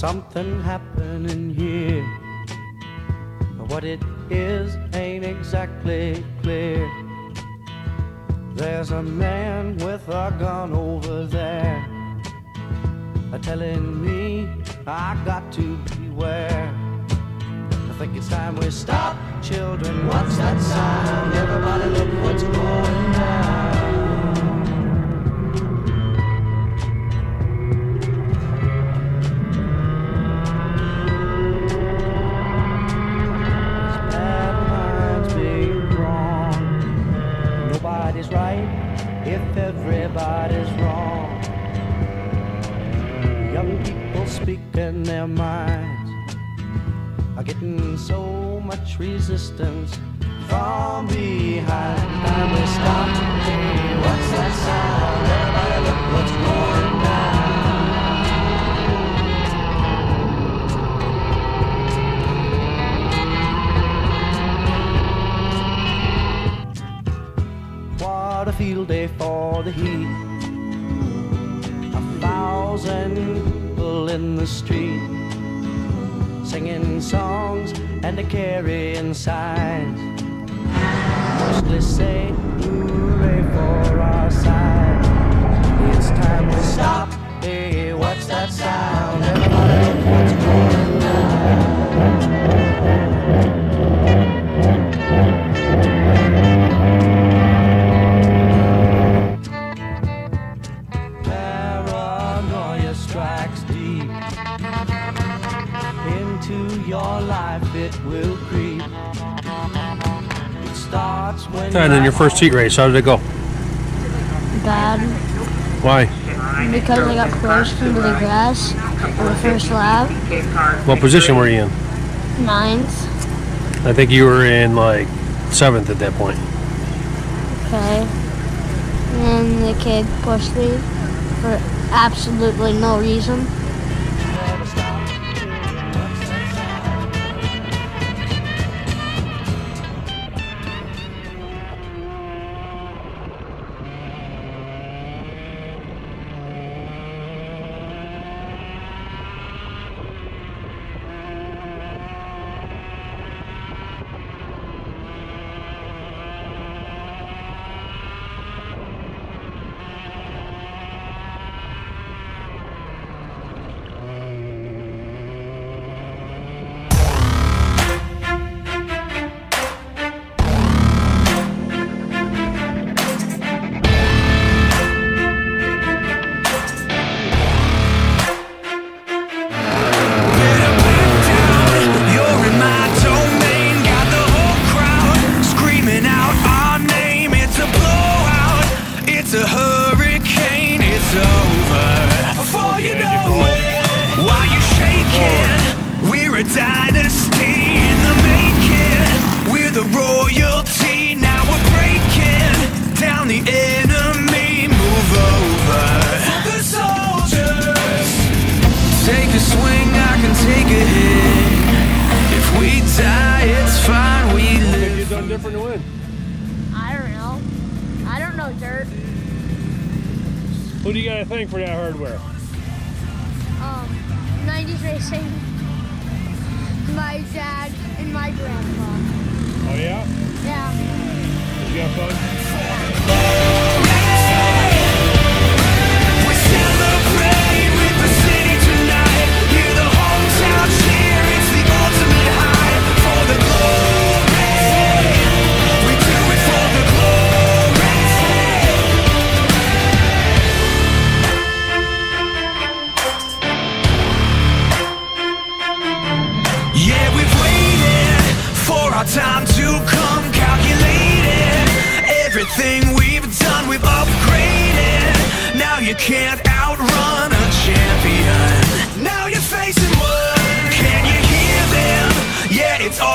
something happening here. What it is ain't exactly clear. There's a man with a gun over there, telling me I got to beware. I think it's time we stop, children. What's that sound? Everybody look what's going down. Nobody's right if everybody's wrong. Young people speaking their minds are getting so much resistance from behind. Time we stop. Hey, what's that sound? Everybody look what's going down. What a field day for the heat. 1,000 people in the street, singing songs and carrying signs, mostly say hooray for our side. It's time to stop. Hey, what's that sound? Everybody look what's going down. Paranoia strikes deep into your life, it will creep. It starts when. And then your first heat race, how did it go? Bad. Why? Because I got pushed into the grass on the first lap. What position were you in? 9th. I think you were in like 7th at that point. Okay. And the kid pushed me for absolutely no reason. It's a hurricane, it's over before you know it. Why you shaking? We're a dynasty in the making. We're the royalty, now we're breaking down the enemy. Move over for the soldiers. Take a swing, I can take a hit. If we die, it's fine, we live. What have you done different to win? I don't know. I don't know dirt. Who do you got to thank for that hardware? 90s racing. My dad and my grandpa. Oh yeah? Yeah. Did you have fun? We celebrate with the city tonight. Hear the hometown cheer. It's the ultimate high for the glory. We do it for the glory. Yeah, we've waited for our time to come. Calculated everything we've done, we've upgraded. Now you can't outrun a champion. Now you're facing one. Can you hear them? Yeah, it's all